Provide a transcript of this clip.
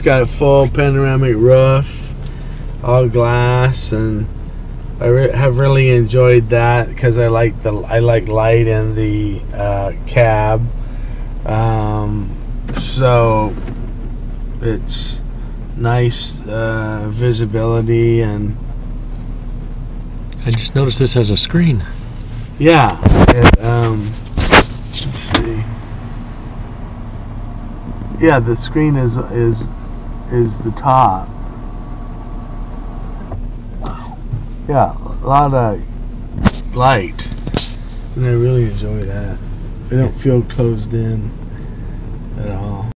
got a full panoramic roof, all glass, and I have really enjoyed that because I like light in the cab. So it's nice visibility, and I just noticed this has a screen. yeah, let's see. Yeah, the screen is the top. Yeah, a lot of light, and I really enjoy that. I don't feel closed in at all.